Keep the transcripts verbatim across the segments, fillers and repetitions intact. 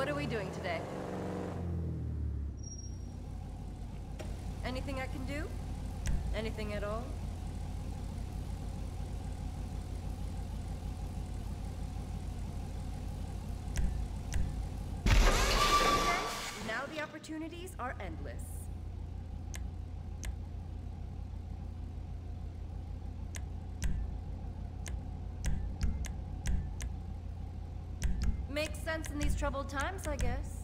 What are we doing today? Anything I can do? Anything at all? Okay, now the opportunities are endless. Makes sense in these troubled times, I guess.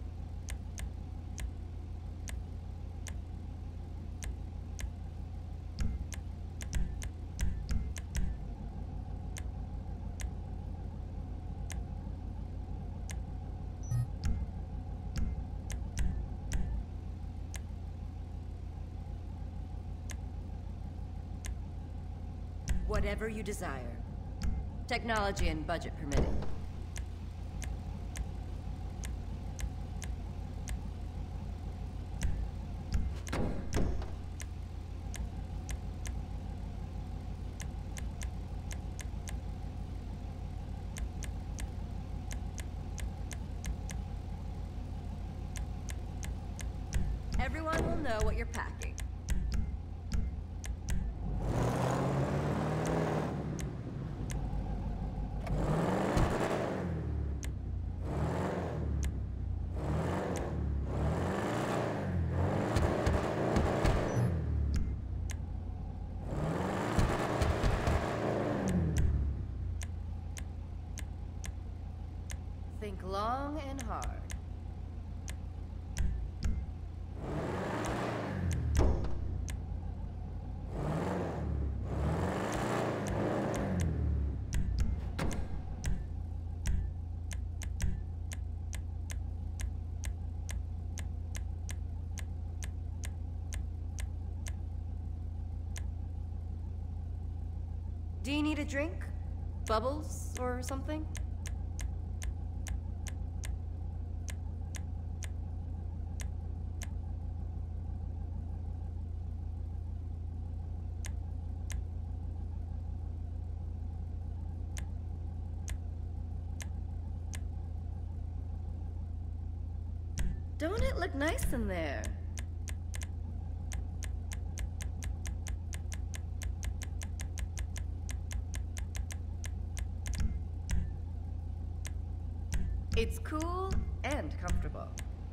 Whatever you desire. Technology and budget permitting. Everyone will know what you're packing. Think long and hard. Do you need a drink? Bubbles or something? Don't it look nice in there? It's cool and comfortable.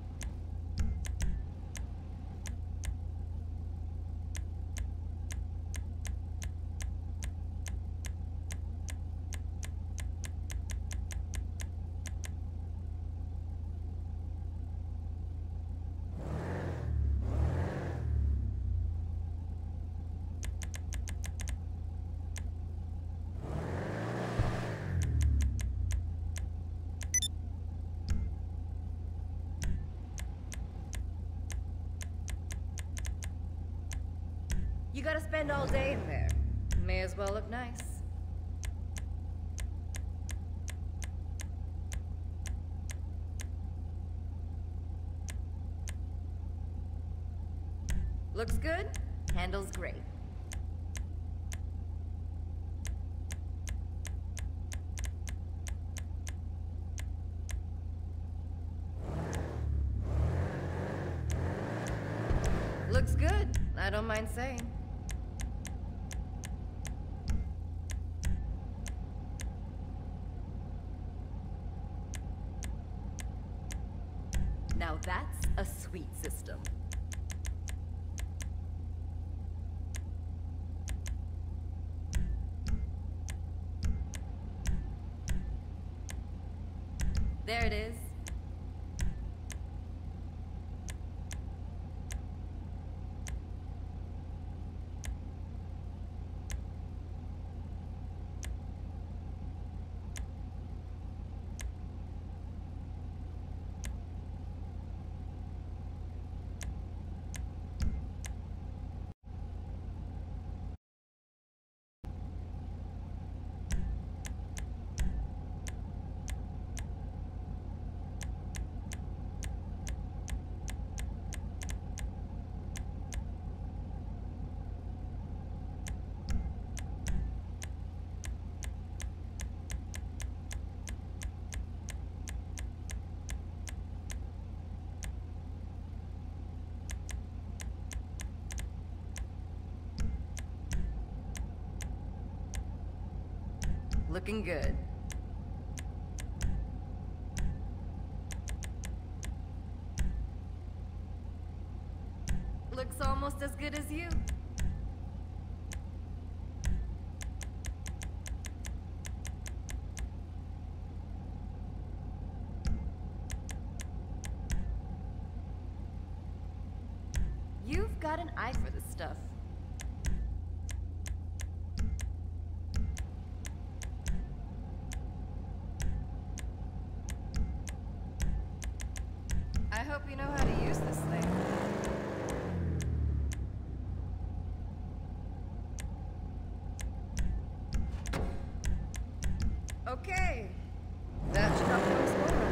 You gotta spend all day in there. May as well look nice. Looks good, handles great. Looks good, I don't mind saying. Now that's a sweet system. There it is. Looking good. Looks almost as good as you. You've got an eye for this stuff. I hope you know how to use this thing. Okay. That should help you explore.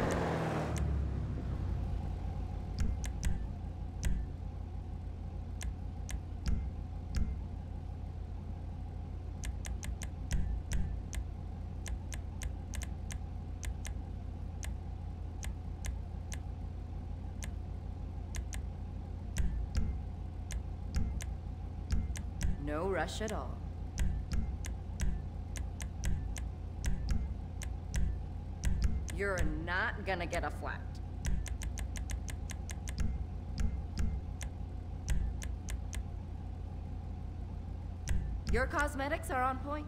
No rush at all. You're not gonna get a flat. Your cosmetics are on point.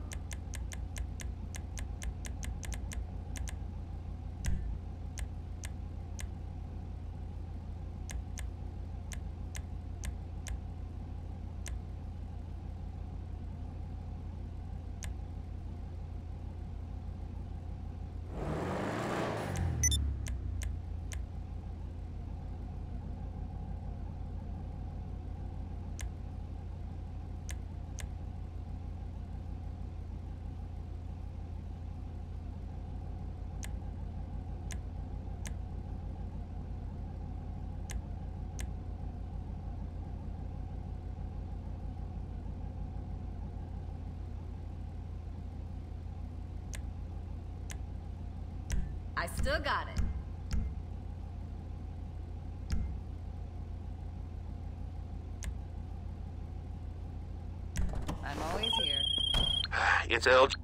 I still got it. I'm always here. It's L G.